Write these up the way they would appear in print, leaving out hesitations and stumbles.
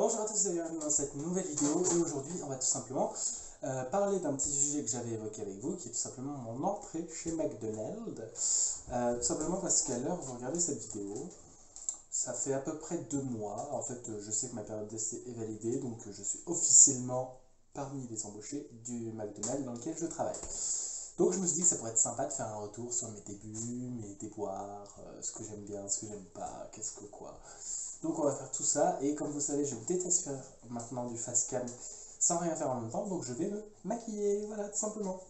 Bonjour à tous et bienvenue dans cette nouvelle vidéo et aujourd'hui on va tout simplement parler d'un petit sujet que j'avais évoqué avec vous qui est tout simplement mon entrée chez McDonald's. Tout simplement parce qu'à l'heure où vous regardez cette vidéo, ça fait à peu près 2 mois. En fait, je sais que ma période d'essai est validée, donc je suis officiellement parmi les embauchés du McDonald's dans lequel je travaille. Donc je me suis dit que ça pourrait être sympa de faire un retour sur mes débuts, mes déboires, ce que j'aime bien, ce que j'aime pas, qu'est-ce que quoi. Donc on va faire tout ça, et comme vous savez, je déteste faire maintenant du face cam sans rien faire en même temps, donc je vais me maquiller, voilà, tout simplement.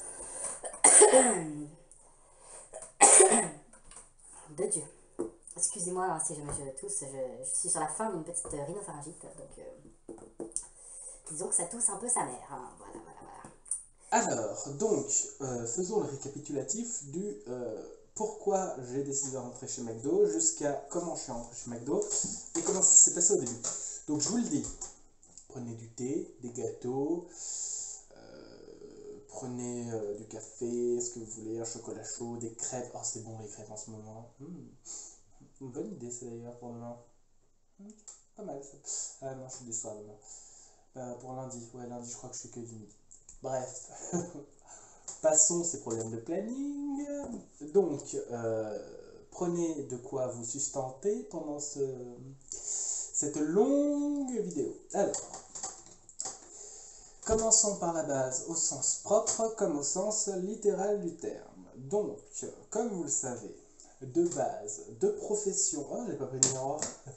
De Dieu. Excusez-moi hein, si jamais je tousse, je suis sur la fin d'une petite rhinopharyngite, donc disons que ça tousse un peu sa mère. Hein. Voilà. Alors, donc, faisons le récapitulatif du pourquoi j'ai décidé de rentrer chez McDo, jusqu'à comment je suis rentré chez McDo, et comment ça s'est passé au début. Donc je vous le dis, prenez du thé, des gâteaux, prenez du café, ce que vous voulez, un chocolat chaud, des crêpes. Oh, c'est bon les crêpes en ce moment. Une bonne idée, c'est d'ailleurs pour demain. Pas mal ça. Ah non, je suis déçu demain. Pour lundi, ouais, lundi, je crois que je suis que du midi. Bref, passons ces problèmes de planning. Donc, prenez de quoi vous sustenter pendant cette longue vidéo. Alors, commençons par la base au sens propre comme au sens littéral du terme. Donc, comme vous le savez, de base, de profession... Oh, j'ai pas pris le miroir.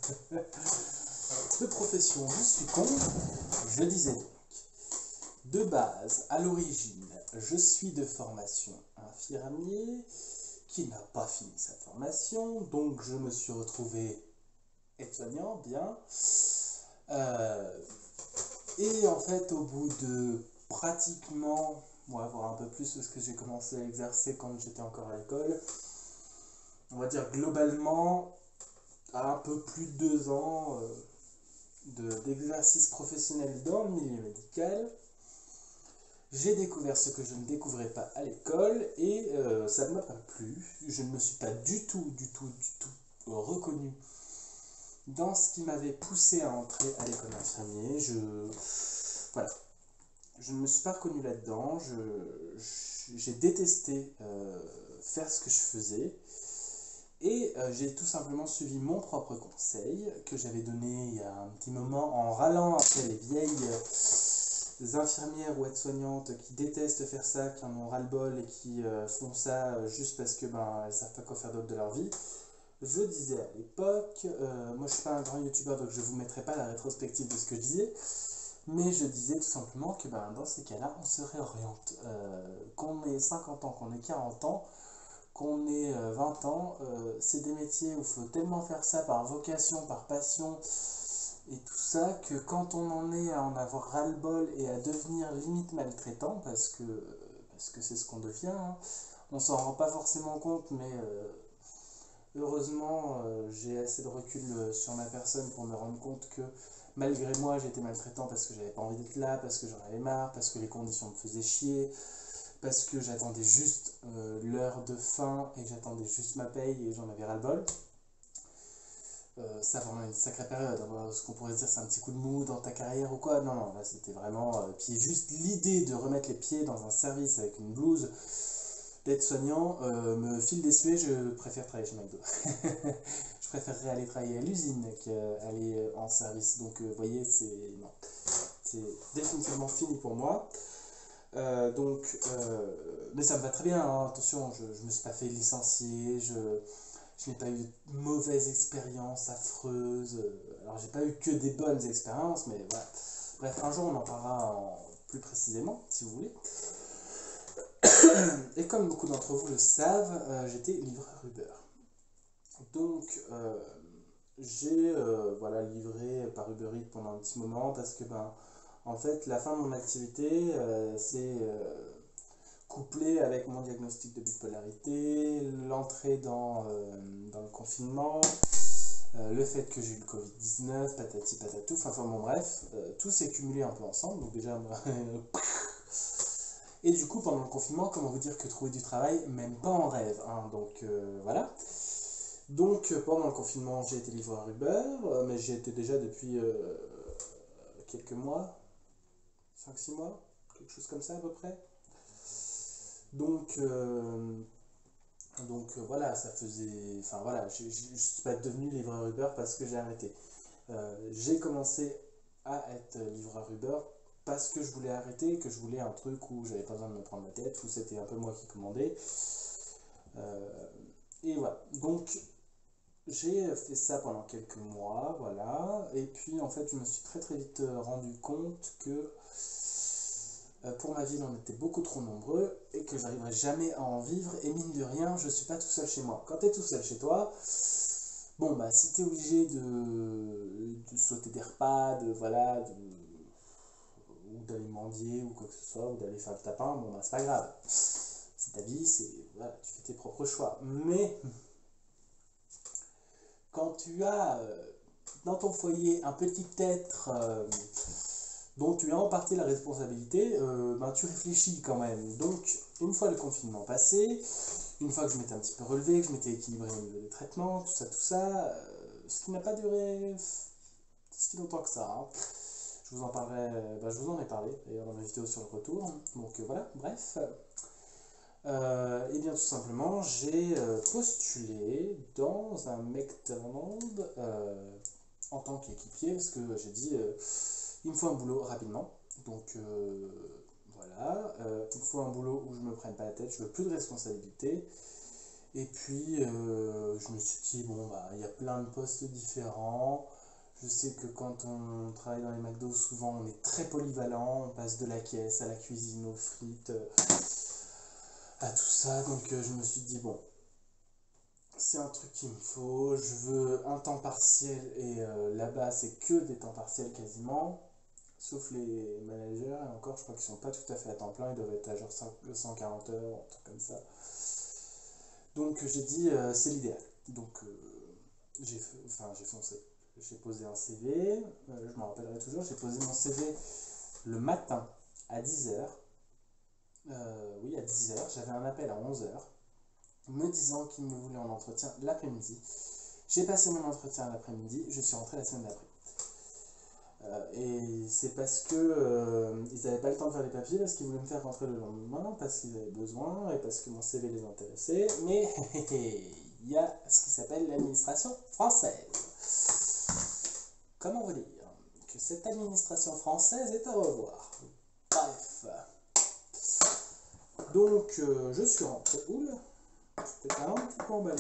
De profession, je suis con. Je disais donc, de base, à l'origine, je suis de formation infirmier qui n'a pas fini sa formation, donc je me suis retrouvé aide-soignant, bien. Et en fait, au bout de pratiquement, voire un peu plus, parce que j'ai commencé à exercer quand j'étais encore à l'école, on va dire globalement, à un peu plus de 2 ans d'exercice professionnel dans le milieu médical, j'ai découvert ce que je ne découvrais pas à l'école et ça ne m'a pas plu. Je ne me suis pas du tout reconnu dans ce qui m'avait poussé à entrer à l'école d'infirmier. Voilà. Je ne me suis pas reconnu là-dedans. J'ai détesté faire ce que je faisais. Et j'ai tout simplement suivi mon propre conseil que j'avais donné il y a un petit moment en râlant après les vieilles infirmières ou aides-soignantes qui détestent faire ça, qui en ont ras-le-bol et qui font ça juste parce que elles savent pas quoi faire d'autre de leur vie. Je disais à l'époque, moi je suis pas un grand youtubeur donc je vous mettrai pas la rétrospective de ce que je disais, mais je disais tout simplement que dans ces cas-là on se réoriente, qu'on ait 50 ans, qu'on ait 40 ans, qu'on ait 20 ans, c'est des métiers où il faut tellement faire ça par vocation, par passion et tout ça, que quand on en est à en avoir ras-le-bol et à devenir limite maltraitant, parce que c'est ce qu'on devient, hein, on s'en rend pas forcément compte, mais heureusement j'ai assez de recul sur ma personne pour me rendre compte que malgré moi j'étais maltraitant parce que j'avais pas envie d'être là, parce que j'en avais marre, parce que les conditions me faisaient chier, parce que j'attendais juste l'heure de fin et j'attendais juste ma paye et j'en avais ras-le-bol. Ça vraiment une sacrée période, hein. Ce qu'on pourrait se dire c'est un petit coup de mou dans ta carrière ou quoi, non, là c'était vraiment... puis juste l'idée de remettre les pieds dans un service avec une blouse d'aide-soignant me file des suées, je préfère travailler chez McDo. Je préférerais aller travailler à l'usine qu'aller en service, donc vous voyez, c'est définitivement fini pour moi. Mais ça me va très bien, hein, attention, je ne me suis pas fait licencier, je n'ai pas eu de mauvaises expériences affreuses. Alors j'ai pas eu que des bonnes expériences, mais voilà. Bref, un jour on en parlera plus précisément, si vous voulez. Et comme beaucoup d'entre vous le savent, j'étais livreur Uber. Donc j'ai livré par Uber Eats pendant un petit moment parce que en fait la fin de mon activité c'est couplé avec mon diagnostic de bipolarité, l'entrée dans le confinement, le fait que j'ai eu le Covid-19, patati patatou, enfin bon bref, tout s'est cumulé un peu ensemble, donc déjà et du coup pendant le confinement, comment vous dire que trouver du travail, même pas en rêve, hein, donc voilà. Donc pendant le confinement j'ai été livreur Uber, mais j'y étais déjà depuis quelques mois, 5-6 mois, quelque chose comme ça à peu près. Donc voilà, ça faisait... Enfin voilà, je ne suis pas devenu livreur Uber parce que j'ai arrêté. J'ai commencé à être livreur Uber parce que je voulais arrêter, que je voulais un truc où j'avais pas besoin de me prendre la tête, où c'était un peu moi qui commandais. Et voilà, donc j'ai fait ça pendant quelques mois, voilà, et puis en fait je me suis très très vite rendu compte que pour ma ville on était beaucoup trop nombreux et que j'arriverais jamais à en vivre, et mine de rien je suis pas tout seul chez moi. Quand tu es tout seul chez toi, bon bah si tu es obligé de sauter des repas, voilà, ou d'aller mendier ou quoi que ce soit, ou d'aller faire le tapin, bon bah c'est pas grave. C'est ta vie, voilà, tu fais tes propres choix. Mais quand tu as dans ton foyer un petit être dont tu as en partie la responsabilité, ben, tu réfléchis quand même. Donc, une fois le confinement passé, une fois que je m'étais un petit peu relevé, que je m'étais équilibré au niveau des traitements, tout ça, ce qui n'a pas duré si longtemps que ça. Hein. Je vous en parlerai, je vous en ai parlé d'ailleurs dans ma vidéo sur le retour. Donc voilà, bref. Et bien tout simplement, j'ai postulé dans un McDonald's en tant qu'équipier parce que j'ai dit il me faut un boulot rapidement. Donc voilà, il me faut un boulot où je ne me prenne pas la tête, je veux plus de responsabilité. Et puis je me suis dit, bon, bah, il y a plein de postes différents. Je sais que quand on travaille dans les McDo, souvent on est très polyvalent, on passe de la caisse à la cuisine, aux frites, à tout ça. Donc je me suis dit, bon, c'est un truc qu'il me faut, je veux un temps partiel, et là-bas c'est que des temps partiels quasiment, sauf les managers, et encore je crois qu'ils sont pas tout à fait à temps plein, ils doivent être à genre 140 heures, un truc comme ça. Donc j'ai dit c'est l'idéal. Donc j'ai foncé. J'ai posé un CV, je m'en rappellerai toujours, j'ai posé mon CV le matin à 10h. Oui, à 10h, j'avais un appel à 11h me disant qu'il me voulait en entretien l'après-midi. J'ai passé mon entretien l'après-midi, je suis rentré la semaine d'après. Et c'est parce que ils n'avaient pas le temps de faire les papiers, parce qu'ils voulaient me faire rentrer le lendemain, parce qu'ils avaient besoin et parce que mon CV les intéressait. Mais il y a ce qui s'appelle l'administration française. Comment vous dire que cette administration française est à revoir. Bref. Donc je suis rentré. Oula, j'étais quand même un petit peu emballé.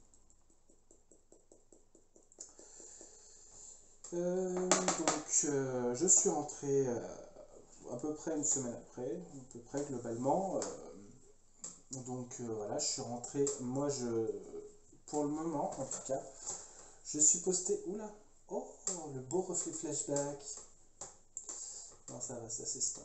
Je suis rentré à peu près une semaine après, à peu près globalement. Voilà, je suis rentré. Moi, pour le moment, en tout cas, je suis posté. Oula, oh, le beau reflet flashback. Non, ça va, ça s'estompe.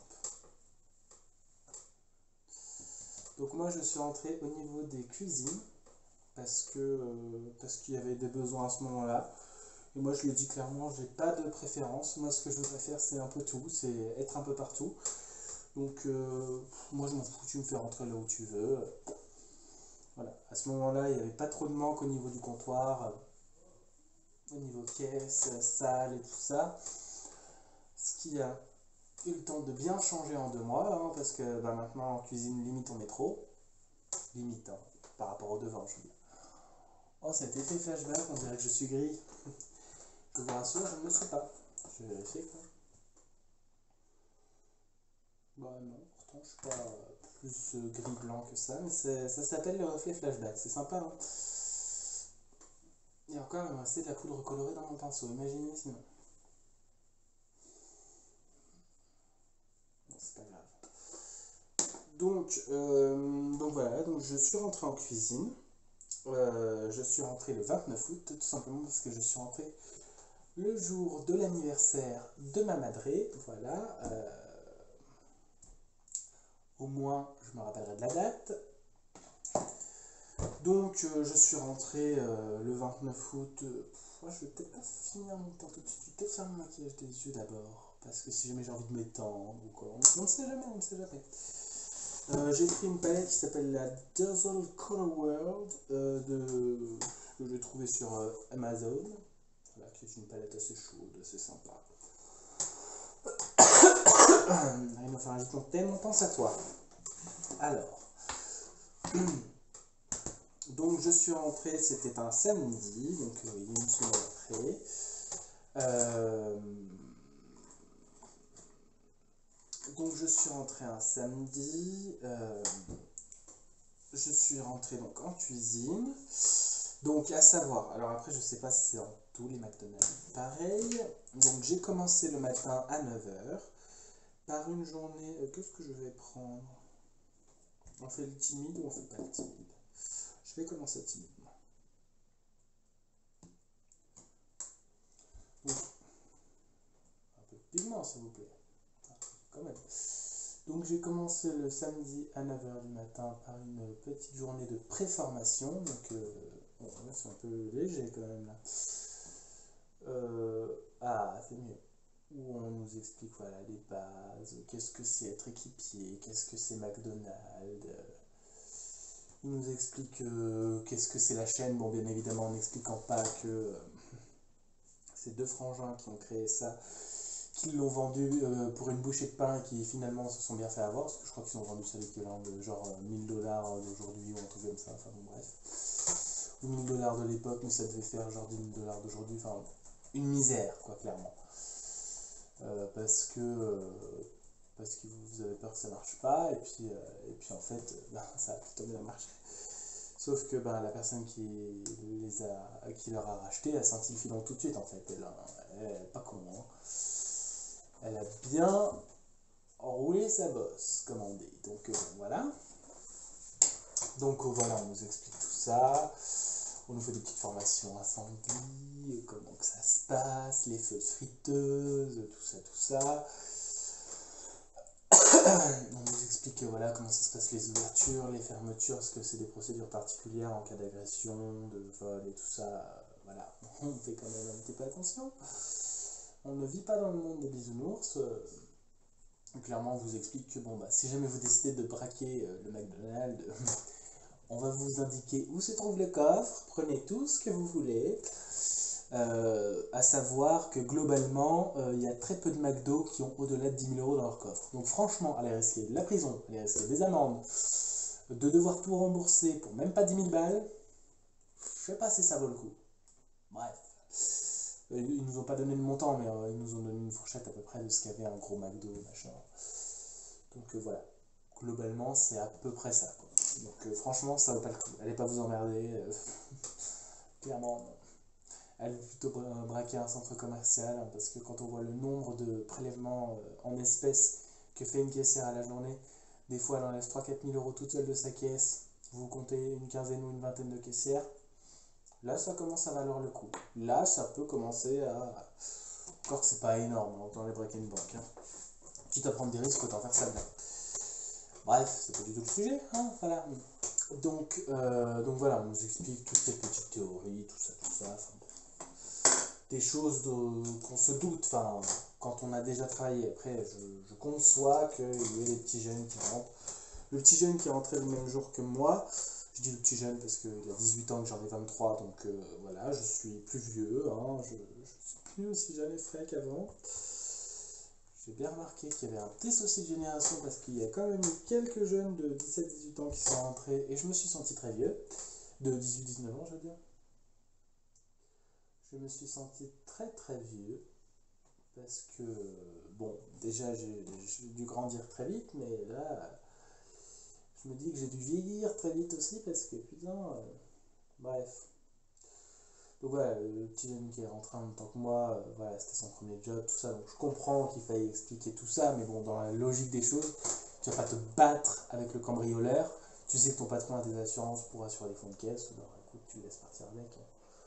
Donc moi, je suis rentré au niveau des cuisines parce qu'il y avait des besoins à ce moment-là. Et moi, je le dis clairement, j'ai pas de préférence. Moi, ce que je voudrais faire, c'est un peu tout, c'est être un peu partout. Donc, moi, je m'en fous, tu me fais rentrer là où tu veux. Voilà. À ce moment-là, il n'y avait pas trop de manque au niveau du comptoir, au niveau caisse, salle et tout ça. Ce qui a eu le temps de bien changer en 2 mois, hein, parce que maintenant, en cuisine, limite, on est trop. Limite, hein, par rapport aux devants, je veux dire. Oh, cet effet flashback, on dirait que je suis gris. Je vous rassure, je ne le suis pas. Je vais vérifier quoi. Bah non, pourtant je suis pas plus gris-blanc que ça, mais ça s'appelle le reflet flashback, c'est sympa hein. Et encore, il me restait de la poudre colorée dans mon pinceau, imaginez sinon. Bon, c'est pas grave. Donc voilà, donc je suis rentré en cuisine. Je suis rentré le 29 août, tout simplement parce que je suis rentré le jour de l'anniversaire de ma madré, voilà. Au moins, je me rappellerai de la date. Donc, je suis rentré le 29 août. Je vais peut-être pas finir mon temps tout de suite. Je vais peut-être faire mon maquillage des yeux d'abord. Parce que si jamais j'ai envie de m'étendre ou quoi. On ne sait jamais, on ne sait jamais. J'ai pris une palette qui s'appelle la Dazzle Color World que j'ai trouvée sur Amazon. Voilà, qui est une palette assez chaude, assez sympa. Rhinopharyngite, on pense à toi. Alors, donc je suis rentré, c'était un samedi, donc il y a une semaine après. Donc je suis rentré un samedi, je suis rentré donc en cuisine. Donc à savoir, alors après je sais pas si c'est dans tous les McDonald's pareil. Donc j'ai commencé le matin à 9 h par une journée, qu'est-ce que je vais prendre? On fait le timide ou on fait pas le timide? Je vais commencer timidement. Donc, un peu de pigment s'il vous plaît. Quand même. Donc j'ai commencé le samedi à 9 h du matin par une petite journée de préformation. Donc bon, là c'est un peu léger quand même là. C'est mieux. Où on nous explique voilà, les bases, qu'est-ce que c'est être équipier, qu'est-ce que c'est McDonald's. Il nous explique qu'est-ce que c'est la chaîne. Bon, bien évidemment, en n'expliquant pas que c'est deux frangins qui ont créé ça, qui l'ont vendu pour une bouchée de pain et qui finalement se sont bien fait avoir, parce que je crois qu'ils ont vendu ça l'équivalent de genre 1000 dollars d'aujourd'hui ou un truc comme ça, enfin bon, bref. Ou 1000 dollars de l'époque, mais ça devait faire genre 10 000 dollars d'aujourd'hui, enfin une misère, quoi, clairement. Parce que vous avez peur que ça marche pas, et puis en fait, ça a plutôt bien marché. Sauf que la personne qui leur a racheté a senti le filon tout de suite en fait. Elle est pas con, hein. Elle a bien roulé sa bosse, comme on dit. Donc voilà. Donc voilà, on nous explique tout ça. On nous fait des petites formations incendie, comment que ça se passe, les feux de friteuse, tout ça. On nous explique voilà, comment ça se passe les ouvertures, les fermetures, parce que c'est des procédures particulières en cas d'agression, de vol et tout ça. Voilà, on fait quand même un petit peu attention. On ne vit pas dans le monde des bisounours. Clairement, on vous explique que si jamais vous décidez de braquer le McDonald's, on va vous indiquer où se trouve le coffre, prenez tout ce que vous voulez. À savoir que globalement, il y a très peu de McDo qui ont au-delà de 10 000 € dans leur coffre. Donc franchement, allez risquer de la prison, allez risquer des amendes, de devoir tout rembourser pour même pas 10 000 balles, je sais pas si ça vaut le coup. Bref. Ils nous ont pas donné le montant, mais ils nous ont donné une fourchette à peu près de ce qu'avait un gros McDo, machin. Donc voilà. Globalement, c'est à peu près ça, quoi. Donc franchement, ça vaut pas le coup. Allez pas vous emmerder. Clairement, non. Elle veut plutôt braquer un centre commercial, hein, parce que quand on voit le nombre de prélèvements en espèces que fait une caissière à la journée, des fois elle enlève 3-4 000 € toute seule de sa caisse, vous comptez une quinzaine ou une vingtaine de caissières, là ça commence à valoir le coup. Là ça peut commencer à... Encore que c'est pas énorme, hein, autant les braquer une banque. Hein. Quitte à prendre des risques, autant faire ça bien. Bref, c'est pas du tout le sujet, hein, voilà. Donc voilà, on nous explique toutes ces petites théories, tout ça, des choses qu'on se doute, enfin, quand on a déjà travaillé. Après, je conçois qu'il y ait des petits jeunes qui rentrent. Le petit jeune qui est rentré le même jour que moi, je dis le petit jeune parce qu'il a 18 ans, que j'en ai 23, donc voilà, je suis plus vieux, hein, je suis plus aussi jeune et frais qu'avant. J'ai bien remarqué qu'il y avait un petit souci de génération parce qu'il y a quand même eu quelques jeunes de 17-18 ans qui sont rentrés et je me suis senti très vieux, de 18-19 ans je veux dire. Je me suis senti très très vieux parce que, bon, déjà j'ai dû grandir très vite, mais là, je me dis que j'ai dû vieillir très vite aussi parce que, putain, bref. Donc voilà, le petit jeune qui est rentré en même temps que moi, voilà, c'était son premier job, tout ça, donc je comprends qu'il faille expliquer tout ça, mais bon, dans la logique des choses, tu vas pas te battre avec le cambrioleur, tu sais que ton patron a des assurances pour assurer les fonds de caisse, alors écoute, tu laisses partir avec. Hein.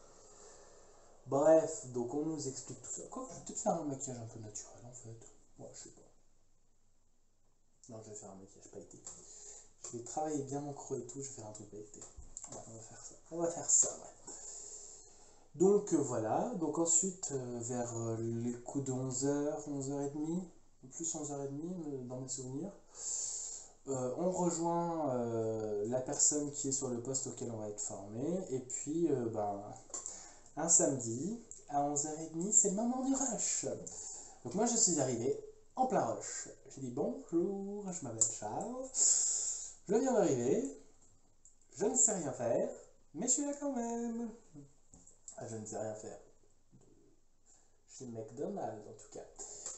Bref, donc on nous explique tout ça. Quoi, je vais peut-être faire un maquillage un peu naturel en fait. Moi, je sais pas. Non, je vais faire un maquillage pailleté. Je vais travailler bien mon creux et tout, je vais faire un truc pailleté. Ouais, on va faire ça. On va faire ça, ouais. Donc voilà, donc ensuite vers les coups de 11 h, 11 h 30, plus 11 h 30 dans mes souvenirs, on rejoint la personne qui est sur le poste auquel on va être formé, et puis un samedi à 11 h 30, c'est le moment du rush. Donc moi je suis arrivé, en plein rush. J'ai dit bonjour, je m'appelle Charles, je viens d'arriver, je ne sais rien faire, mais je suis là quand même. Ah, je ne sais rien faire. Chez McDonald's en tout cas.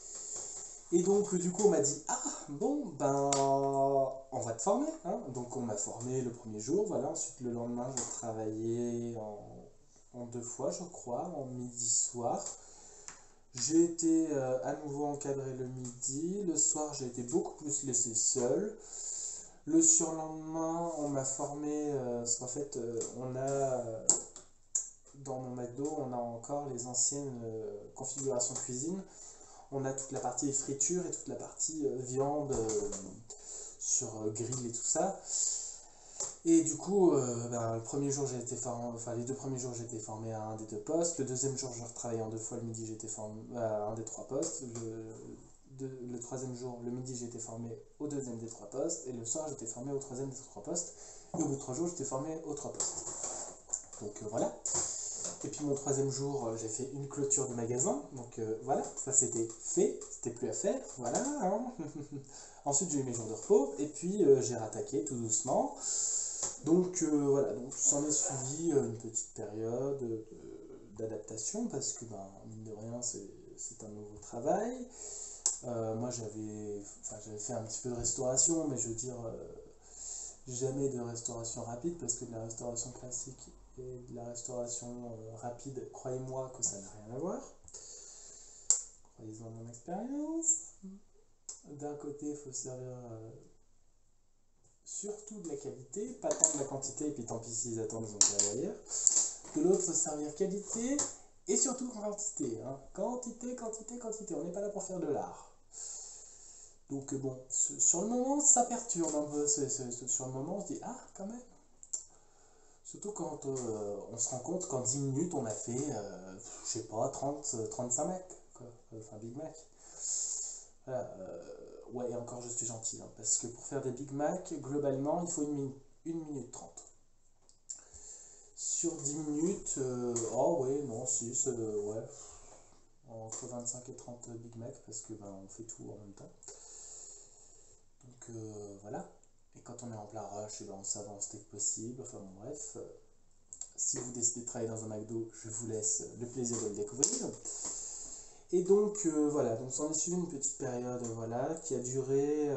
Et donc du coup on m'a dit ah bon ben on va te former hein. Donc on m'a formé le premier jour, voilà, ensuite le lendemain je travaillais en 2 fois je crois, en midi soir. J'ai été à nouveau encadré le midi, le soir j'ai été beaucoup plus laissé seul. Le surlendemain on m'a formé, parce qu'en fait on a dans mon McDo on a encore les anciennes configurations cuisine. On a toute la partie friture et toute la partie viande sur grill et tout ça. Et du coup, le premier jour, j'ai été formé, enfin les 2 premiers jours, j'ai été formé à un des 2 postes. Le deuxième jour, je retravaillais en 2 fois. Le midi, j'ai été formé à un des 3 postes. Le troisième jour, le midi, j'ai été formé au deuxième des 3 postes. Et le soir, j'étais formé au troisième des 3 postes. Et au bout de 3 jours, j'étais formé aux 3 postes. Donc voilà. Et puis mon troisième jour, j'ai fait une clôture de magasin. Donc voilà, ça c'était fait, c'était plus à faire. Voilà. Hein. Ensuite, j'ai eu mes jours de repos. Et puis j'ai rattaqué tout doucement. Donc voilà, donc s'en est suivi une petite période d'adaptation parce que, mine de rien, c'est un nouveau travail. Moi, j'avais fait un petit peu de restauration, mais je veux dire, jamais de restauration rapide parce que de la restauration classique et de la restauration rapide, croyez-moi que ça n'a rien à voir. Croyez-en mon expérience. D'un côté, il faut servir surtout de la qualité, pas tant de la quantité, et puis tant pis s'ils attendent, ils ont qu'à derrière. De l'autre, il faut servir qualité et surtout quantité. Hein. Quantité, quantité, quantité. On n'est pas là pour faire de l'art. Donc bon, sur le moment, ça perturbe un peu. Sur le moment, on se dit, ah, quand même. Surtout quand on se rend compte qu'en 10 minutes, on a fait, je sais pas, 35 Mac, quoi. Enfin, Big Mac. Voilà, ouais, et encore, je suis gentil, hein, parce que pour faire des Big Mac, globalement, il faut 1 minute 30. Sur 10 minutes, oh ouais, non, si, ouais, entre 25 et 30 Big Mac, parce que on fait tout en même temps. Donc voilà. Et quand on est en plein rush, on s'avance dès que possible. Enfin bon, bref. Si vous décidez de travailler dans un McDo, je vous laisse le plaisir de le découvrir. Et donc voilà, donc s'en est suivi une petite période voilà, qui a duré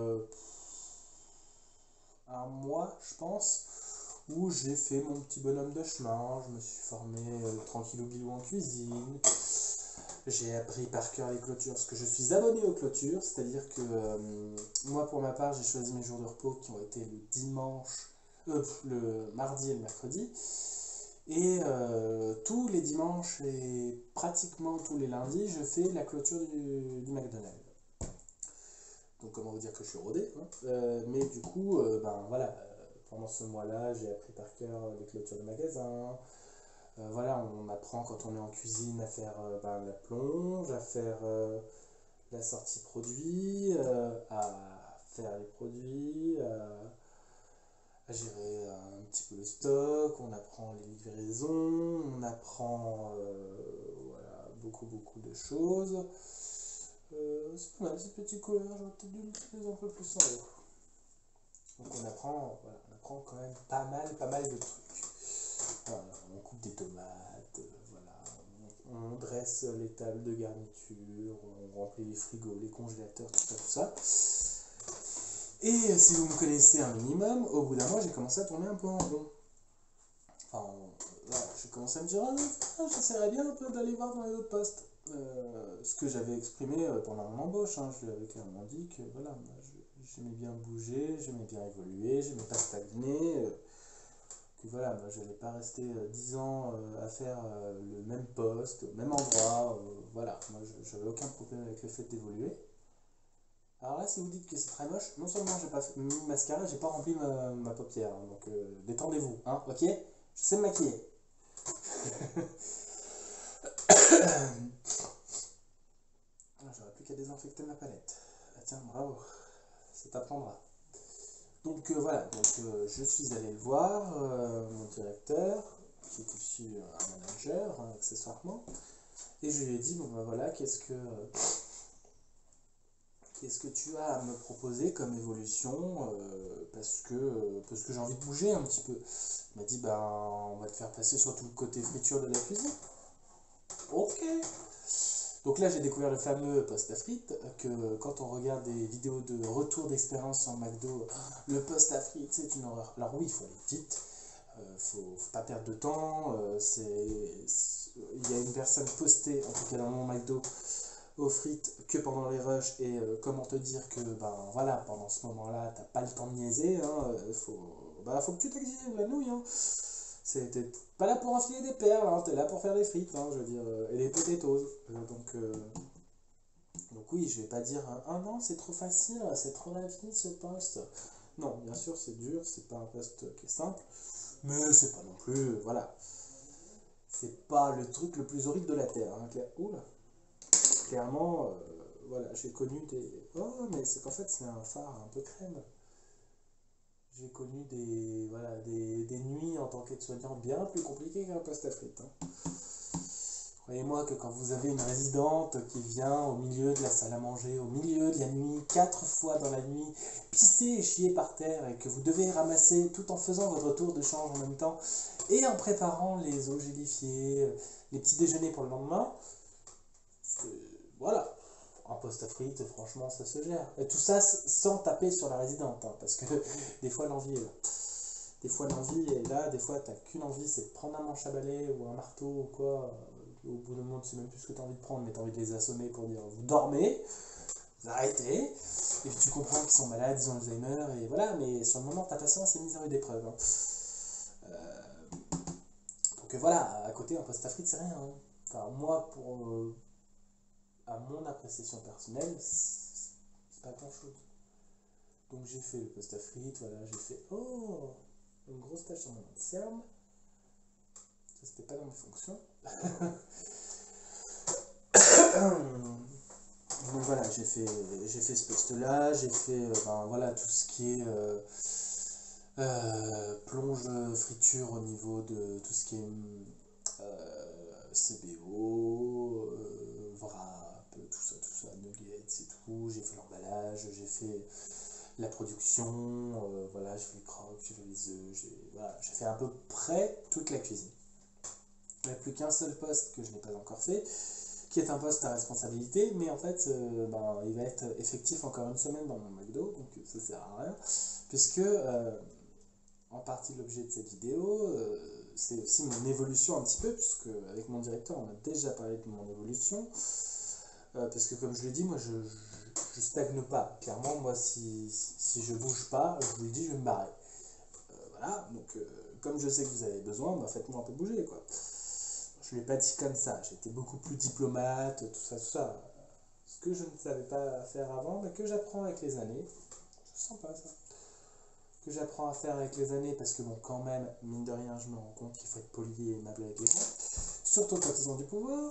1 mois, je pense, où j'ai fait mon petit bonhomme de chemin. Je me suis formé tranquillou bilou en cuisine. J'ai appris par cœur les clôtures, parce que je suis abonné aux clôtures, c'est-à-dire que moi pour ma part j'ai choisi mes jours de repos qui ont été le dimanche, le mardi et le mercredi, et tous les dimanches et pratiquement tous les lundis je fais la clôture du McDonald's. Donc comment vous dire que je suis rodé, hein. Mais du coup, voilà, pendant ce mois-là j'ai appris par cœur les clôtures de magasin. Voilà, on apprend quand on est en cuisine à faire la plonge, à faire la sortie produit, à faire les produits, à gérer un petit peu le stock, on apprend les livraisons, on apprend voilà, beaucoup de choses. C'est pas mal cette petite couleur, j'aurais peut-être dû l'utiliser un peu plus en haut. Donc on apprend quand même pas mal de trucs. Voilà, on coupe des tomates, voilà, on dresse les tables de garniture, on remplit les frigos, les congélateurs, tout ça. Et si vous me connaissez un minimum, au bout d'un mois, j'ai commencé à tourner un peu en rond. Enfin, voilà, j'ai commencé à me dire, j'essaierais bien un peu d'aller voir dans les autres postes. Ce que j'avais exprimé pendant mon embauche, hein, je lui avais clairement dit que voilà, moi, j'aimais bien bouger, j'aimais bien évoluer, j'aimais pas stagner. Que voilà, moi je n'allais pas rester 10 ans à faire le même poste, au même endroit. Voilà, moi j'avais aucun problème avec le fait d'évoluer. Alors là, si vous dites que c'est très moche, non seulement j'ai pas mis de mascara, j'ai pas rempli ma paupière. Hein, donc détendez-vous, hein, ok? Je sais me maquiller. J'aurais plus qu'à désinfecter ma palette. Ah, tiens, bravo, ça t'apprendra. Donc voilà, donc, je suis allé le voir, mon directeur, qui est aussi un manager, hein, accessoirement, et je lui ai dit, bon voilà, qu'est-ce que qu'est-ce que tu as à me proposer comme évolution parce que j'ai envie de bouger un petit peu. Il m'a dit, ben, on va te faire passer sur tout le côté friture de la cuisine. Ok. Donc là, j'ai découvert le fameux poste à frites, que quand on regarde des vidéos de retour d'expérience sur McDo, le poste à frites, c'est une horreur. Alors oui, il faut aller vite, faut pas perdre de temps. Il y a une personne postée, en tout cas dans mon McDo, aux frites que pendant les rushs, et comment te dire que ben voilà, pendant ce moment-là, t'as pas le temps de niaiser, hein, faut que tu t'exiges la nouille, hein. T'es pas là pour enfiler des perles, hein, t'es là pour faire des frites, hein, je veux dire, et des potatoes. Donc oui, je vais pas dire ah non, c'est trop facile, c'est trop la vie ce poste. Non, bien sûr, c'est dur, c'est pas un poste qui est simple, mais c'est pas non plus, voilà, c'est pas le truc le plus horrible de la terre. Hein, oula. Clairement, voilà, j'ai connu des. Oh, mais c'est qu'en fait, c'est un phare un peu crème. J'ai connu des nuits en tant qu'aide-soignant bien plus compliquées qu'un poste à frites. Hein. Croyez-moi que quand vous avez une résidente qui vient au milieu de la salle à manger, au milieu de la nuit, 4 fois dans la nuit, pisser et chier par terre, et que vous devez ramasser tout en faisant votre tour de change en même temps, et en préparant les eaux gélifiées, les petits déjeuners pour le lendemain, voilà, un poste à frites, franchement, ça se gère. Et tout ça sans taper sur la résidente, hein, parce que des fois l'envie est là. Des fois l'envie est là, des fois t'as qu'une envie, c'est de prendre un manche à balai ou un marteau ou quoi. Au bout d'un moment, tu sais même plus ce que t'as envie de prendre, mais t'as envie de les assommer pour dire vous dormez, vous arrêtez. Et puis tu comprends qu'ils sont malades, ils ont Alzheimer, et voilà, mais sur le moment, ta patience est mise à rude épreuve. Hein. Donc voilà, à côté, un poste à frites, c'est rien. Hein. Enfin, moi, à mon appréciation personnelle, c'est pas grand chose. Donc j'ai fait le poste à frites, voilà, j'ai fait une grosse tâche sur mon interne. Ça c'était pas dans mes fonctions. Donc voilà, j'ai fait ce poste-là, j'ai fait voilà, tout ce qui est plonge friture au niveau de tout ce qui est CBO, wrap, tout ça, nuggets et tout. J'ai fait l'emballage, j'ai fait la production, voilà, j'ai fait les crocs, j'ai fait les œufs, j'ai fait à peu près toute la cuisine. Il n'y a plus qu'un seul poste que je n'ai pas encore fait, qui est un poste à responsabilité, mais en fait, il va être effectif encore une semaine dans mon McDo, donc ça sert à rien, puisque en partie l'objet de cette vidéo, c'est aussi mon évolution un petit peu, puisque avec mon directeur, on a déjà parlé de mon évolution, parce que comme je l'ai dit, moi je stagne pas. Clairement, moi si je bouge pas, je vous le dis, je vais me barrer. Voilà, donc comme je sais que vous avez besoin, faites-moi un peu bouger, quoi. Je ne l'ai pas dit comme ça, j'étais beaucoup plus diplomate, tout ça. Ce que je ne savais pas faire avant, mais que j'apprends avec les années. C'est sympa ça. Que j'apprends à faire avec les années, parce que bon, quand même, mine de rien, je me rends compte qu'il faut être poli et aimable avec les gens. Surtout quand ils ont du pouvoir.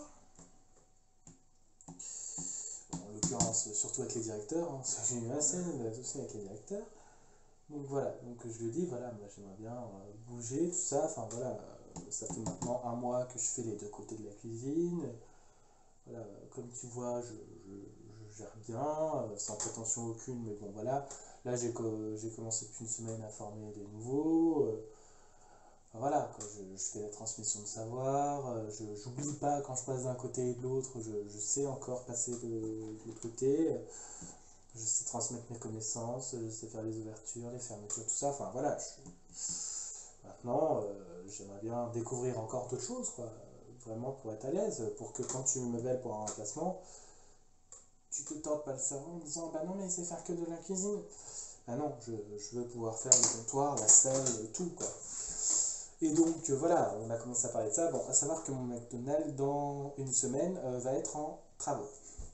Bon, en l'occurrence, surtout avec les directeurs, hein, parce que j'ai eu assez de soucis avec les directeurs. Donc voilà, donc je lui dis, voilà, moi j'aimerais bien bouger, tout ça, enfin voilà, ça fait maintenant un mois que je fais les deux côtés de la cuisine, voilà, comme tu vois, je gère bien, sans prétention aucune, mais bon voilà, là j'ai commencé depuis une semaine à former des nouveaux, enfin, voilà, quoi, je fais la transmission de savoir, j'oublie pas quand je passe d'un côté et de l'autre, je sais encore passer de l'autre côté. Je sais transmettre mes connaissances, je sais faire les ouvertures, les fermetures, tout ça. Enfin voilà, maintenant j'aimerais bien découvrir encore d'autres choses, quoi. Vraiment pour être à l'aise, pour que quand tu m'appelles pour un remplacement, tu te tordes pas le cerveau en disant bah non mais il sait faire que de la cuisine. Ah non, je veux pouvoir faire le comptoir, la salle, tout, quoi. Et donc voilà, on a commencé à parler de ça. Bon, à savoir que mon McDonald's dans une semaine va être en travaux.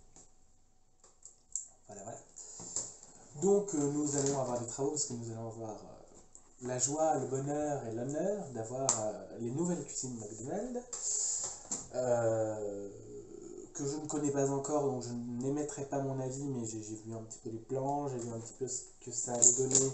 Voilà. Donc nous allons avoir des travaux parce que nous allons avoir la joie, le bonheur et l'honneur d'avoir les nouvelles cuisines McDonald's que je ne connais pas encore, donc je n'émettrai pas mon avis, mais j'ai vu un petit peu les plans, j'ai vu un petit peu ce que ça allait donner.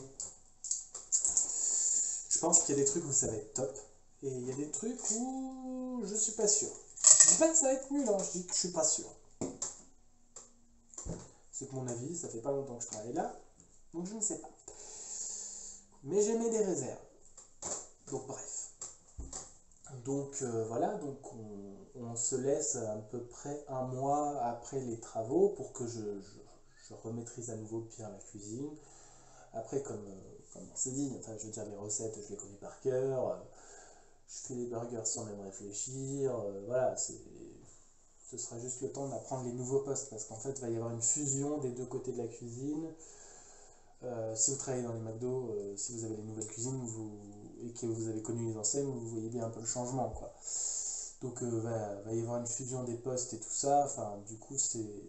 Je pense qu'il y a des trucs où ça va être top, et il y a des trucs où je suis pas sûr. Je dis pas que ça va être nul, hein, je dis que je suis pas sûr. C'est que mon avis, ça fait pas longtemps que je travaille là, donc je ne sais pas. Mais j'émets des réserves. Donc bref. Donc voilà, donc on se laisse à peu près un mois après les travaux pour que je remaîtrise à nouveau bien la cuisine. Après, comme on s'est dit, enfin, je veux dire, les recettes, je les connais par cœur. Je fais les burgers sans même réfléchir. Voilà, ce sera juste le temps d'apprendre les nouveaux postes parce qu'en fait, il va y avoir une fusion des deux côtés de la cuisine. Si vous travaillez dans les McDo, si vous avez les nouvelles cuisines et que vous avez connu les enseignes, vous voyez bien un peu le changement, quoi. Donc, va y avoir une fusion des postes et tout ça. Enfin, du coup,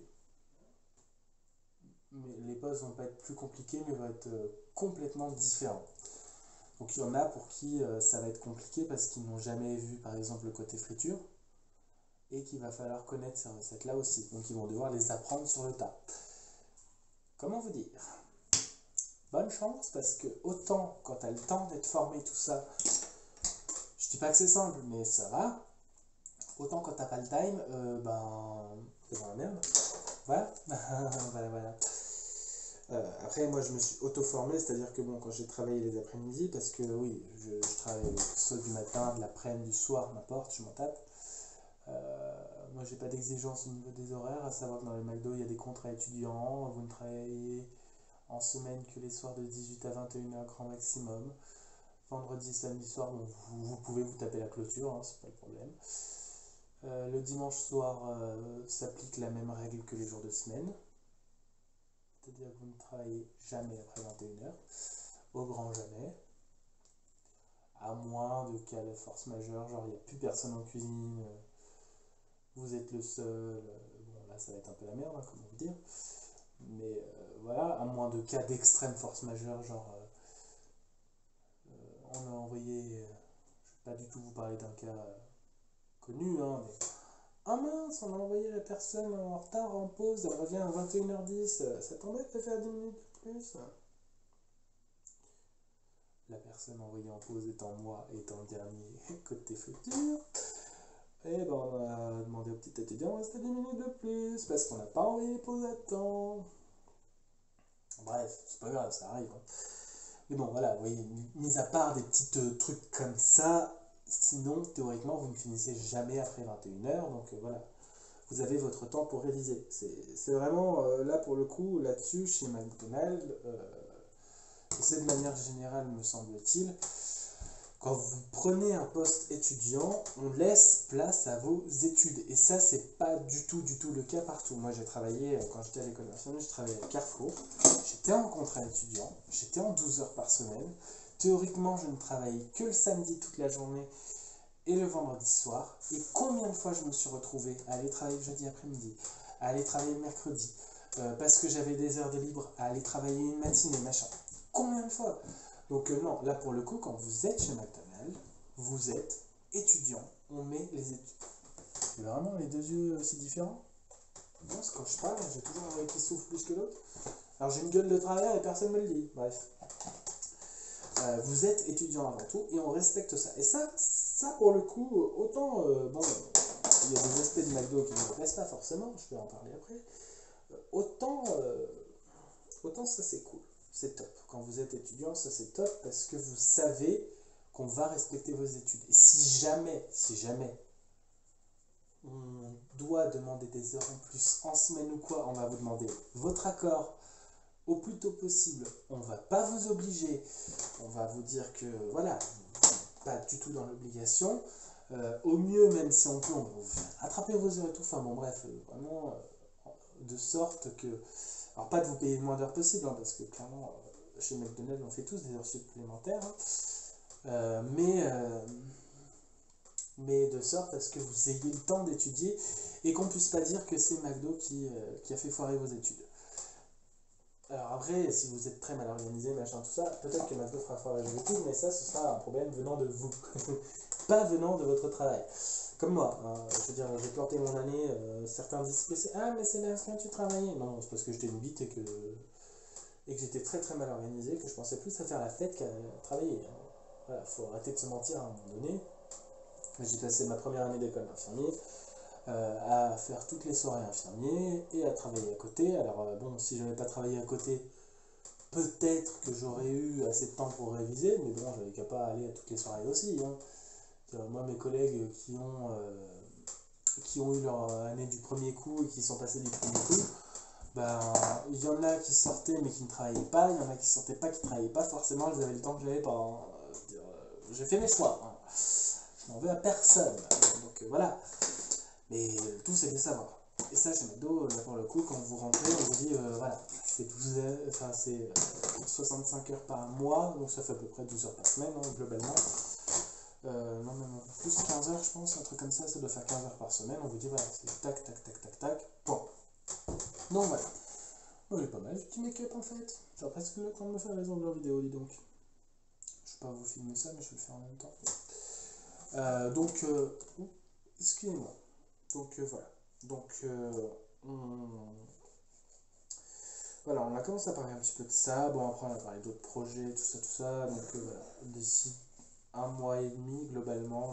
les postes vont pas être plus compliqués, mais vont être complètement différents. Donc, il y en a pour qui ça va être compliqué parce qu'ils n'ont jamais vu, par exemple, le côté friture et qu'il va falloir connaître ces recettes-là aussi. Donc, ils vont devoir les apprendre sur le tas. Comment vous dire? Bonne chance parce que autant quand tu as le temps d'être formé, tout ça, je dis pas que c'est simple, mais ça va. Autant quand t'as pas le time, c'est dans la merde. Voilà. Voilà. Après, moi, je me suis auto-formé, c'est-à-dire que bon, quand j'ai travaillé les après-midi, parce que oui, je travaille soit du matin, de l'après-midi, du soir, n'importe, je m'en tape. Moi, j'ai pas d'exigence au niveau des horaires, à savoir que dans les McDo, il y a des contrats étudiants, vous ne travaillez en semaine que les soirs de 18 à 21h grand maximum. Vendredi, samedi soir, bon, vous pouvez vous taper la clôture, hein, c'est pas le problème. Le dimanche soir s'applique la même règle que les jours de semaine, c'est-à-dire que vous ne travaillez jamais après 21h, au grand jamais, à moins de cas de force majeure, genre il n'y a plus personne en cuisine, vous êtes le seul, bon là ça va être un peu la merde, hein, comment vous dire, mais voilà, à moins de cas d'extrême force majeure, genre on a envoyé, je ne vais pas du tout vous parler d'un cas connu, hein, mais ah mince, on a envoyé la personne en retard, en pause, elle revient à 21h10, ça t'embête de faire 10 minutes de plus? La personne envoyée en pause étant moi, étant le dernier côté futur. Et ben on a demandé au petit étudiant de rester 10 minutes de plus, parce qu'on n'a pas envoyé les pauses à temps. Bref, c'est pas grave, ça arrive. Hein. Mais bon, voilà, vous voyez, mis à part des petits trucs comme ça, sinon, théoriquement, vous ne finissez jamais après 21h, donc voilà. Vous avez votre temps pour réviser. C'est vraiment, là pour le coup, là-dessus, chez McDonald's, et c'est de manière générale, me semble-t-il, quand vous prenez un poste étudiant, on laisse place à vos études. Et ça, c'est pas du tout le cas partout. Moi, j'ai travaillé, quand j'étais à l'école nationale, j'ai travaillé à Carrefour. J'étais en contrat étudiant, j'étais en 12 heures par semaine. Théoriquement, je ne travaillais que le samedi toute la journée et le vendredi soir. Et combien de fois je me suis retrouvé à aller travailler le jeudi après-midi, à aller travailler le mercredi, parce que j'avais des heures de libre, à aller travailler une matinée, machin. Combien de fois? Donc non, là pour le coup, quand vous êtes chez McDonald's, vous êtes étudiant, on met les études. C'est vraiment les deux yeux si différents? Non, parce que quand je parle, j'ai toujours un œil qui souffle plus que l'autre. Alors j'ai une gueule de travers et personne ne me le dit. Bref. Vous êtes étudiant avant tout et on respecte ça. Et ça pour le coup, autant, bon, il y a des aspects de McDo qui ne me plaisent pas forcément, je vais en parler après, autant ça c'est cool, c'est top. Quand vous êtes étudiant, ça c'est top parce que vous savez qu'on va respecter vos études. Et si jamais, on doit demander des heures en plus en semaine ou quoi, on va vous demander votre accord au plus tôt possible. On va pas vous obliger, on va vous dire que voilà, pas du tout dans l'obligation. Au mieux, même si on peut, on va vous faire attraper vos heures et tout. Enfin bon, bref, vraiment de sorte que. Alors, pas de vous payer le moins d'heures possible, hein, parce que clairement, chez McDonald's, on fait tous des heures supplémentaires. Hein. Mais de sorte à ce que vous ayez le temps d'étudier et qu'on puisse pas dire que c'est McDo qui a fait foirer vos études. Alors après, si vous êtes très mal organisé, machin, tout ça, peut-être que McDo fera foirer vos études, mais ça, ce sera un problème venant de vous, pas venant de votre travail. Comme moi, je veux dire, j'ai planté mon année, certains disent que c'est « Ah, mais c'est là que tu travaillais !» Non, c'est parce que j'étais une bite et que j'étais très très mal organisé, que je pensais plus à faire la fête qu'à travailler. Voilà, faut arrêter de se mentir à un moment donné. J'ai passé ma première année d'école d'infirmier. à faire toutes les soirées infirmiers et à travailler à côté. Alors bon, si je n'avais pas travaillé à côté, peut-être que j'aurais eu assez de temps pour réviser, mais bon, j'avais qu'à pas aller à toutes les soirées aussi, hein. Moi, mes collègues qui ont eu leur année du premier coup et qui sont passés du premier coup, ben, il y en a qui sortaient mais qui ne travaillaient pas, il y en a qui sortaient pas, qui ne travaillaient pas, forcément, ils avaient le temps que j'avais pas, hein. J'ai fait mes choix, hein. Je n'en veux à personne, donc voilà. Mais le tout, c'est de savoir. Et ça, chez McDo, là, pour le coup, quand vous rentrez, on vous dit, voilà, c'est 12 heures, enfin, c'est 65 heures par mois, donc ça fait à peu près 12 heures par semaine, hein, globalement. Non, même un peu plus, 15 heures, je pense, un truc comme ça doit faire 15 heures par semaine. On vous dit, voilà, c'est tac, tac, tac, tac, tac, bon. Donc voilà. Bon, j'ai pas mal du petit make-up en fait. J'ai presque le temps de me faire les ongles en vidéo, dis donc. Je vais pas vous filmer ça, mais je vais le faire en même temps. Excusez-moi. Donc voilà. Donc, voilà, on a commencé à parler un petit peu de ça. Bon, après, on a parlé d'autres projets, tout ça, tout ça. Donc voilà, d'ici un mois et demi, globalement,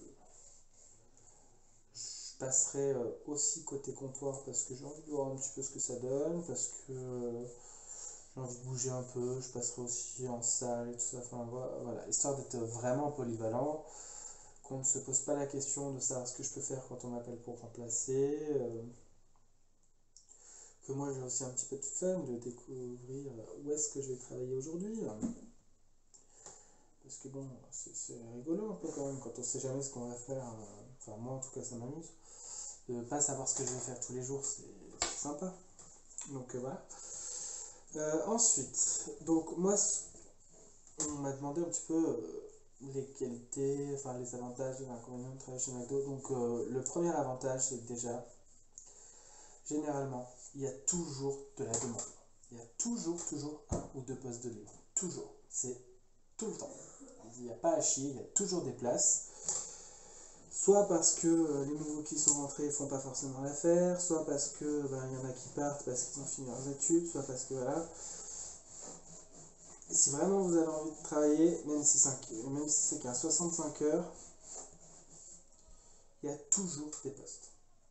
je passerai aussi côté comptoir parce que j'ai envie de voir un petit peu ce que ça donne, parce que j'ai envie de bouger un peu, je passerai aussi en salle et tout ça, enfin voilà, histoire d'être vraiment polyvalent, qu'on ne se pose pas la question de savoir ce que je peux faire quand on m'appelle pour remplacer, que moi j'ai aussi un petit peu de fun de découvrir où est-ce que je vais travailler aujourd'hui. Parce que bon, c'est rigolo un peu quand même, quand on sait jamais ce qu'on va faire, enfin moi en tout cas ça m'amuse. De pas savoir ce que je vais faire tous les jours, c'est sympa. Donc voilà. Ensuite, donc moi, on m'a demandé un petit peu les qualités, enfin les avantages et les inconvénients de travailler chez McDo. Donc le premier avantage, c'est que déjà, généralement, il y a toujours de la demande. Il y a toujours un ou deux postes de libre. Toujours. C'est tout le temps. Il n'y a pas à chier, il y a toujours des places. Soit parce que les nouveaux qui sont rentrés font pas forcément l'affaire, soit parce que y en a qui partent parce qu'ils ont fini leurs études, soit parce que voilà. Si vraiment vous avez envie de travailler, même si c'est qu'à 65 heures, il y a toujours des postes.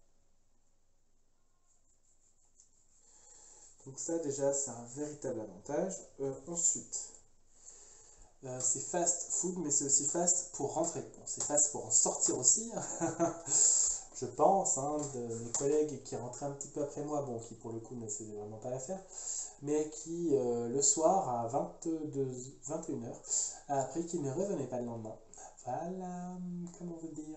Donc ça déjà c'est un véritable avantage. Ensuite, c'est fast food, mais c'est aussi fast pour rentrer. Bon, c'est fast pour en sortir aussi. Je pense, hein, de mes collègues qui rentraient un petit peu après moi, bon, qui pour le coup ne faisaient vraiment pas l'affaire, mais qui le soir à 21h a appris qu'ils ne revenaient pas le lendemain. Voilà, comment vous dire,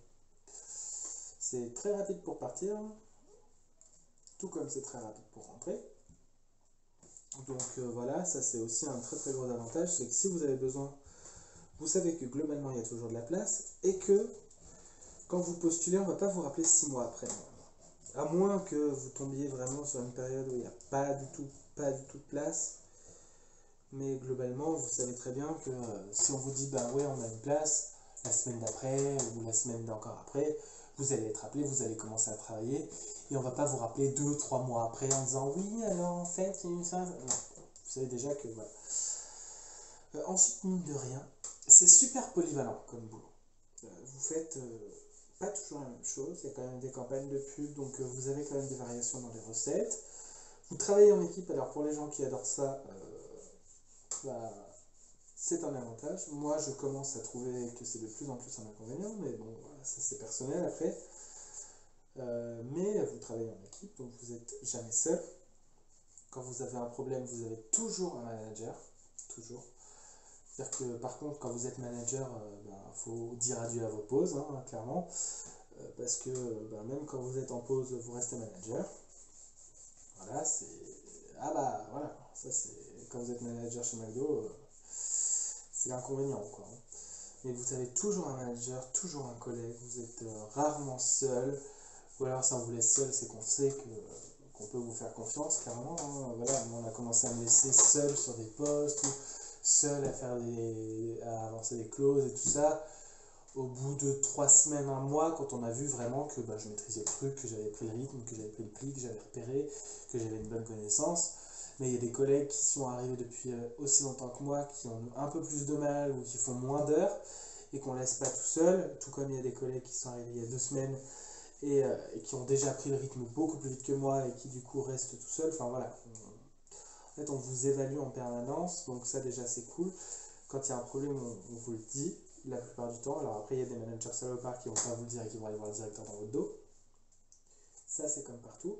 c'est très rapide pour partir, tout comme c'est très rapide pour rentrer. Donc voilà, ça c'est aussi un très très gros avantage, c'est que si vous avez besoin, vous savez que globalement il y a toujours de la place et que quand vous postulez, on ne va pas vous rappeler 6 mois après. À moins que vous tombiez vraiment sur une période où il n'y a pas du tout de place. Mais globalement, vous savez très bien que si on vous dit, ben ouais, on a une place, la semaine d'après ou la semaine d'encore après, vous allez être appelé, vous allez commencer à travailler. Et on ne va pas vous rappeler 2-3 mois après en disant, oui, alors en fait, il y a eu ça. Non, vous savez déjà que voilà. Ensuite, mine de rien, c'est super polyvalent comme boulot. Vous faites pas toujours la même chose, il y a quand même des campagnes de pub, donc vous avez quand même des variations dans les recettes. Vous travaillez en équipe, alors pour les gens qui adorent ça, c'est un avantage. Moi, je commence à trouver que c'est de plus en plus un inconvénient, mais bon, voilà, ça c'est personnel après. Mais vous travaillez en équipe, donc vous n'êtes jamais seul. Quand vous avez un problème, vous avez toujours un manager, toujours. C'est-à-dire que par contre, quand vous êtes manager, faut dire adieu à vos pauses, hein, clairement, parce que même quand vous êtes en pause, vous restez manager. Voilà, c'est... Ah bah voilà, ça c'est... Quand vous êtes manager chez McDo, c'est l'inconvénient, quoi. Mais vous avez toujours un manager, toujours un collègue, vous êtes rarement seul, ou alors si on vous laisse seul, c'est qu'on sait qu'on peut vous faire confiance, clairement, hein. Voilà, on a commencé à me laisser seul sur des postes, ou seul à avancer des clauses et tout ça. Au bout de 3 semaines, un mois, quand on a vu vraiment que je maîtrisais le truc, que j'avais pris le rythme, que j'avais pris le pli, que j'avais repéré, que j'avais une bonne connaissance. Mais il y a des collègues qui sont arrivés depuis aussi longtemps que moi, qui ont un peu plus de mal ou qui font moins d'heures et qu'on laisse pas tout seul. Tout comme il y a des collègues qui sont arrivés il y a 2 semaines et qui ont déjà pris le rythme beaucoup plus vite que moi et qui du coup restent tout seuls. Enfin voilà, en fait on vous évalue en permanence, donc ça déjà c'est cool. Quand il y a un problème, on vous le dit la plupart du temps. Alors après, il y a des managers salopards qui vont pas vous le dire et qui vont aller voir le directeur dans votre dos. Ça, c'est comme partout.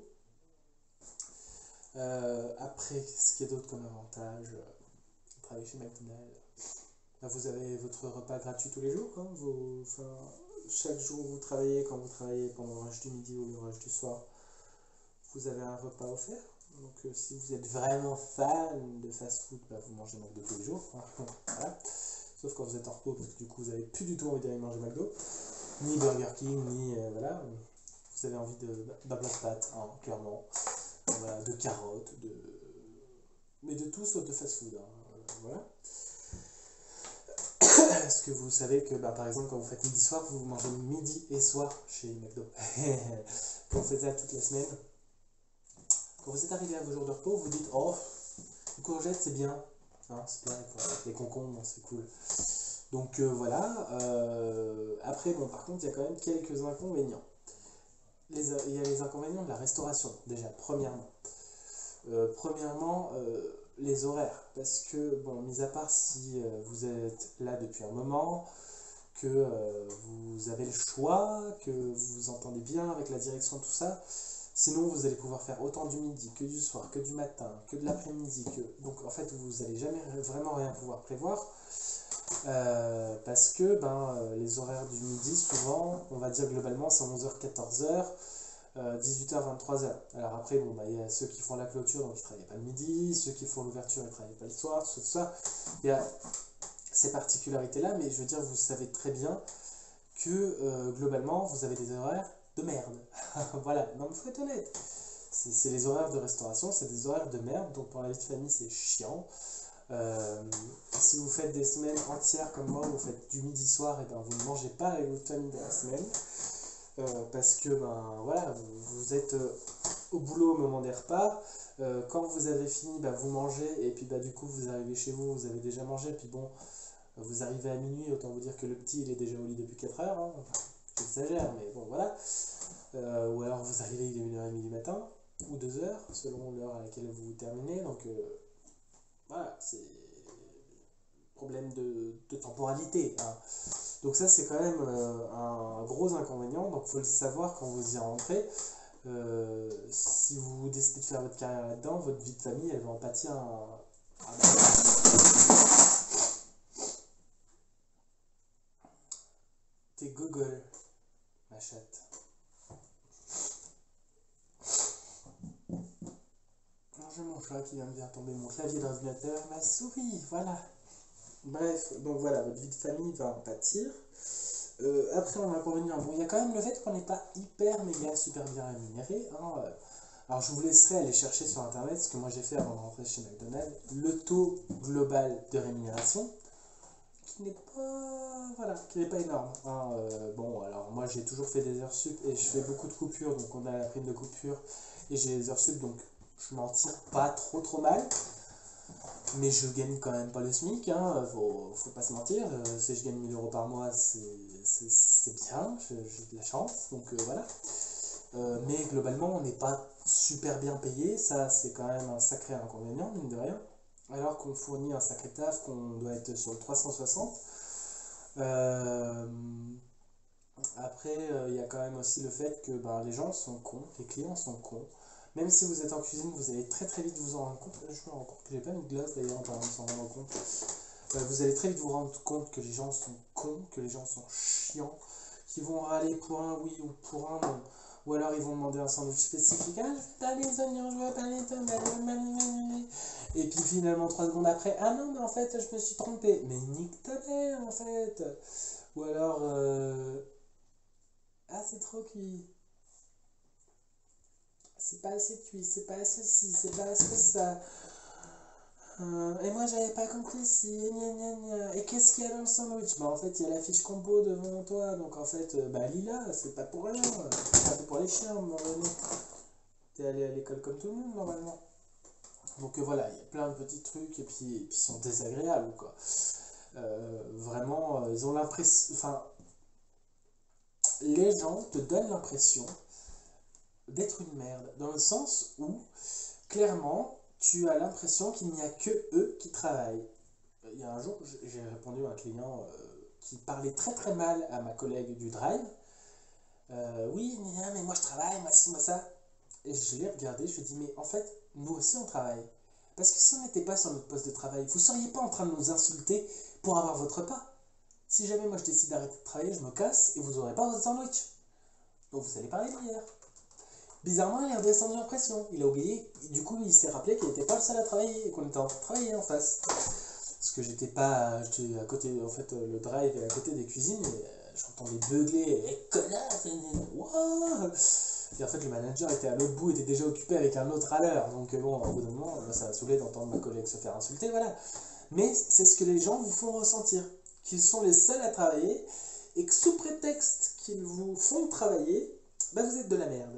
Après, ce qu'il y a d'autre comme avantage, travailler chez McDonald's. Là, vous avez votre repas gratuit tous les jours. Hein, chaque jour où vous travaillez, quand vous travaillez pendant le rush du midi ou le rush du soir, vous avez un repas offert. Donc si vous êtes vraiment fan de fast-food, bah, vous mangez McDo tous les jours. Hein, voilà. Sauf quand vous êtes en repos, parce que du coup vous n'avez plus du tout envie d'aller manger McDo, ni Burger King, ni voilà. Vous avez envie d'un plat de pâtes, hein, clairement. Voilà, de carottes, mais de tout sauf de fast-food. Hein, voilà. Est-ce que vous savez que par exemple quand vous faites midi soir, vous mangez midi et soir chez McDo. Quand vous faites ça toute la semaine, quand vous êtes arrivé à vos jours de repos, vous dites oh, les courgettes c'est bien, hein, c'est bien, les concombres c'est cool. Donc voilà. Après bon, par contre il y a quand même quelques inconvénients. Il y a les inconvénients de la restauration déjà, premièrement. Les horaires, parce que bon, mis à part si vous êtes là depuis un moment, que vous avez le choix, que vous vous entendez bien avec la direction, tout ça, sinon vous allez pouvoir faire autant du midi que du soir, que du matin, que de l'après-midi, donc en fait vous n'allez jamais vraiment rien pouvoir prévoir, parce que les horaires du midi, souvent, on va dire globalement, c'est 11h-14h, 18h, 23h. Alors après, bon, il y a ceux qui font la clôture, donc ils ne travaillent pas le midi, ceux qui font l'ouverture, ils ne travaillent pas le soir, tout ça. Il y a ces particularités-là, mais je veux dire, vous savez très bien que globalement, vous avez des horaires de merde. Voilà, non, mais il faut être honnête. C'est les horaires de restauration, c'est des horaires de merde, donc pour la vie de famille, c'est chiant. Si vous faites des semaines entières comme moi, vous faites du midi soir, et vous ne mangez pas avec votre famille de la semaine. Parce que voilà, vous êtes au boulot au moment des repas, quand vous avez fini, vous mangez, et puis du coup vous arrivez chez vous, vous avez déjà mangé, puis bon, vous arrivez à minuit, autant vous dire que le petit il est déjà au lit depuis 4 heures, hein. Enfin, j'exagère, mais bon voilà, ou alors vous arrivez, il est 1h30 du matin, ou 2h, selon l'heure à laquelle vous terminez, donc voilà, c'est problème de temporalité, hein. Donc ça c'est quand même un gros inconvénient, donc il faut le savoir quand vous y rentrez. Si vous décidez de faire votre carrière là-dedans, votre vie de famille elle va en pâtir T'es gogol, ma chatte. Alors j'ai mon chat qui vient de faire tomber mon clavier d'ordinateur, ma souris, voilà. Bref, donc voilà, votre vie de famille va en pâtir. Après, en inconvénient, bon, il y a quand même le fait qu'on n'est pas hyper méga super bien rémunéré. Hein. Alors, je vous laisserai aller chercher sur internet ce que moi j'ai fait avant de rentrer chez McDonald's. Le taux global de rémunération, qui n'est pas énorme. Hein. Bon, alors moi j'ai toujours fait des heures sup et je fais beaucoup de coupures, donc on a la prime de coupure et j'ai les heures sup, donc je m'en tire pas trop mal. Mais je gagne quand même pas le SMIC, hein, faut pas se mentir. Si je gagne 1000 euros par mois, c'est bien, j'ai de la chance, donc voilà. Mais globalement, on n'est pas super bien payé, ça c'est quand même un sacré inconvénient, mine de rien. Alors qu'on fournit un sacré taf, qu'on doit être sur le 360. Après, il y a quand même aussi le fait que les gens sont cons, les clients sont cons. Même si vous êtes en cuisine, vous allez très très vite vous en rendre compte. Je me rends compte que j'ai pas mis de glace d'ailleurs en parlant de s'en rendre compte. Vous allez très vite vous rendre compte que les gens sont cons, que les gens sont chiants, qu'ils vont râler pour un oui ou pour un non. Ou alors ils vont demander un sandwich spécifique. Ah, je veux pas les oignons, je veux pas les tomates. Et puis finalement 3 secondes après, ah non mais en fait je me suis trompé. Mais nique ta mère en fait. Ou alors, ah c'est trop cuit. C'est pas assez cuit, c'est pas assez ci, c'est pas assez ça. Et moi j'avais pas compris si, gna gna gna. Et qu'est-ce qu'il y a dans le sandwich? En fait il y a la fiche compo devant toi, donc en fait, Lila, c'est pas pour rien, c'est pas fait pour les chiens, à un moment donné. T'es allé à l'école comme tout le monde normalement. Donc voilà, il y a plein de petits trucs et puis ils sont désagréables quoi. Vraiment, ils ont l'impression. Enfin, les gens te donnent l'impression d'être une merde, dans le sens où, clairement, tu as l'impression qu'il n'y a que eux qui travaillent. Il y a un jour, j'ai répondu à un client qui parlait très très mal à ma collègue du drive. Oui, mais moi je travaille, moi ci, moi ça. Et je l'ai regardé, je lui ai dit, mais en fait, nous aussi on travaille. Parce que si on n'était pas sur notre poste de travail, vous ne seriez pas en train de nous insulter pour avoir votre repas. Si jamais moi je décide d'arrêter de travailler, je me casse et vous n'aurez pas votre sandwich. Donc vous allez parler de hier. Bizarrement, il est redescendu en pression. Il a oublié, du coup il s'est rappelé qu'il n'était pas le seul à travailler et qu'on était en train de travailler en face. Parce que j'étais à côté, en fait, le drive est à côté des cuisines et j'entendais beugler, connasse, wow. Et en fait, le manager était à l'autre bout, était déjà occupé avec un autre à l'heure. Donc bon, au bout d'un moment, ça m'a saoulé d'entendre ma collègue se faire insulter, voilà. Mais c'est ce que les gens vous font ressentir, qu'ils sont les seuls à travailler et que sous prétexte qu'ils vous font travailler, bah vous êtes de la merde.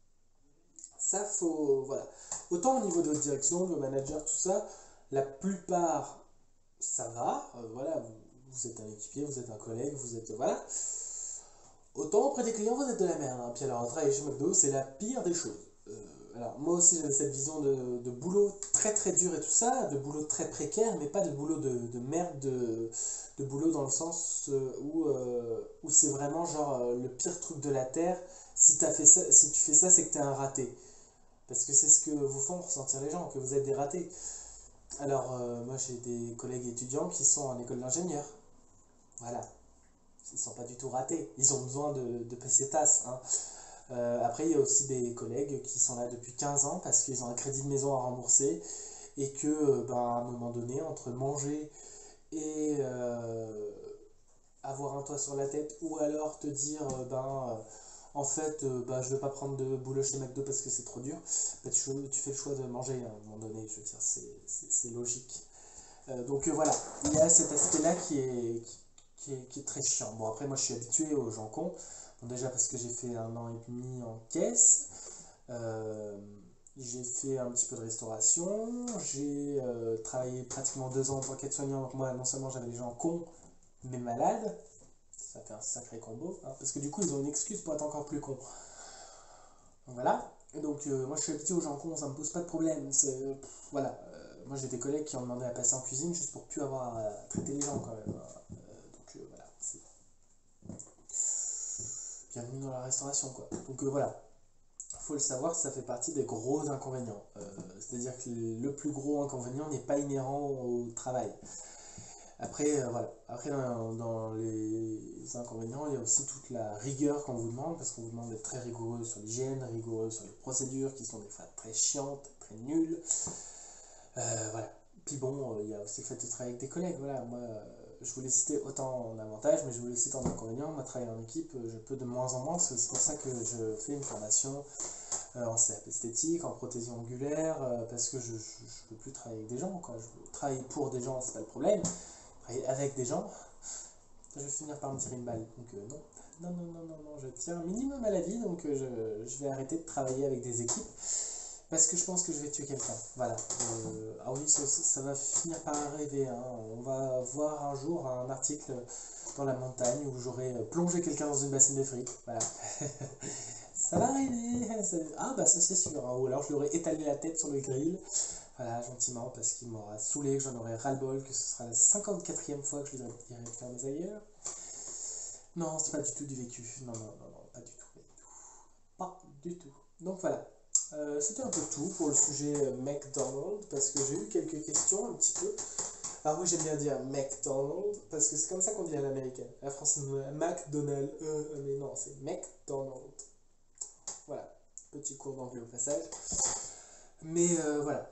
Ça, voilà. Autant au niveau de votre direction, le manager, tout ça, la plupart, ça va. Voilà, vous êtes un équipier, vous êtes un collègue, vous êtes, voilà. Autant auprès des clients, vous êtes de la merde. Hein. Puis alors, travailler chez McDo, c'est la pire des choses. Alors, moi aussi, j'avais cette vision de boulot très très dur et tout ça, de boulot très précaire, mais pas de boulot de merde, de boulot dans le sens où c'est vraiment genre le pire truc de la terre. Si tu fais ça, c'est que t'es un raté. Parce que c'est ce que vous font ressentir les gens, que vous êtes des ratés. Alors, moi j'ai des collègues étudiants qui sont en école d'ingénieur. Voilà. Ils sont pas du tout ratés. Ils ont besoin de pesetas. Hein. Après, il y a aussi des collègues qui sont là depuis 15 ans parce qu'ils ont un crédit de maison à rembourser et que, à un moment donné, entre manger et avoir un toit sur la tête ou alors te dire, en fait, je vais pas prendre de boulot chez McDo parce que c'est trop dur, tu fais le choix de manger à un moment donné, je veux dire, c'est logique. Donc voilà, il y a cet aspect-là qui est très chiant. Bon, après, moi, je suis habitué aux gens cons. Bon, déjà parce que j'ai fait 1 an et demi en caisse. J'ai fait un petit peu de restauration. J'ai travaillé pratiquement 2 ans en tant qu'aide-soignant. Donc moi, non seulement j'avais des gens cons, mais malades. Ça fait un sacré combo. Hein, parce que du coup, ils ont une excuse pour être encore plus cons. Donc voilà. Et donc moi, je suis habitué aux gens cons. Ça me pose pas de problème. Voilà. Moi, j'ai des collègues qui ont demandé à passer en cuisine juste pour plus avoir à traiter les gens quand même. Hein. Voilà, c'est bienvenue dans la restauration quoi. Donc voilà, faut le savoir, ça fait partie des gros inconvénients. C'est-à-dire que le plus gros inconvénient n'est pas inhérent au travail. Après, voilà. Après, dans les inconvénients, il y a aussi toute la rigueur qu'on vous demande, parce qu'on vous demande d'être très rigoureux sur l'hygiène, rigoureux sur les procédures, qui sont des fois très chiantes, très nulles. Voilà. Puis bon, il y a aussi le fait de travailler avec des collègues. Voilà, moi, je voulais citer autant en avantage, mais je voulais citer en inconvénient. Moi, travailler en équipe, je peux de moins en moins. C'est aussi pour ça que je fais une formation en CAP esthétique, en prothésie angulaire, parce que je ne veux plus travailler avec des gens. Quoi. Je veux travailler pour des gens, c'est pas le problème. Travailler avec des gens, je vais finir par me tirer une balle. Donc non. Non, je tiens un minimum à la vie, donc je vais arrêter de travailler avec des équipes. Parce que je pense que je vais tuer quelqu'un. Voilà. Ah oui, ça va finir par arriver. Hein. On va voir un jour un article dans la montagne où j'aurai plongé quelqu'un dans une bassine de frites. Voilà. Ça va arriver. Ah bah ça c'est sûr. Hein. Ou alors je lui aurais étalé la tête sur le grill. Voilà, gentiment, parce qu'il m'aura saoulé, que j'en aurai ras-le-bol, que ce sera la 54e fois que je lui dirai de faire mes ailleurs. Non, c'est pas du tout du vécu. Non, pas du tout. Pas du tout. Donc voilà. C'était un peu tout pour le sujet McDonald's, parce que j'ai eu quelques questions un petit peu. Alors oui, j'aime bien dire McDonald's, parce que c'est comme ça qu'on dit à l'américaine. La française, McDonald's, mais non, c'est McDonald's. Voilà, petit cours d'anglais au passage. Mais voilà,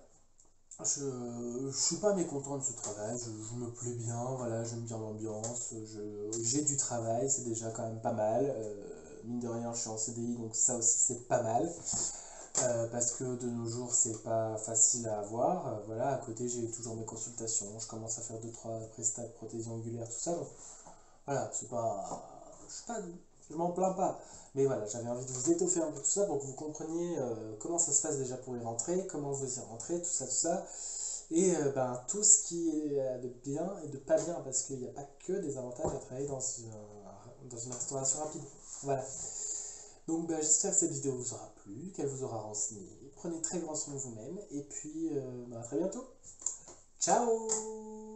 je suis pas mécontent de ce travail, je me plais bien, voilà, j'aime bien l'ambiance, j'ai du travail, c'est déjà quand même pas mal. Mine de rien, je suis en CDI, donc ça aussi c'est pas mal. Parce que de nos jours c'est pas facile à avoir. Voilà, à côté j'ai toujours mes consultations, je commence à faire 2-3 prestats de prothésie angulaire, tout ça. Donc voilà, c'est pas. Je m'en plains pas. Mais voilà, j'avais envie de vous étoffer un peu tout ça pour que vous compreniez comment ça se passe déjà pour y rentrer, comment vous y rentrer, tout ça. Et tout ce qui est de bien et de pas bien, parce qu'il n'y a pas que des avantages à travailler dans une restauration rapide. Voilà. Donc j'espère que cette vidéo vous aura plu, qu'elle vous aura renseigné. Prenez très grand soin de vous-même et puis à très bientôt. Ciao!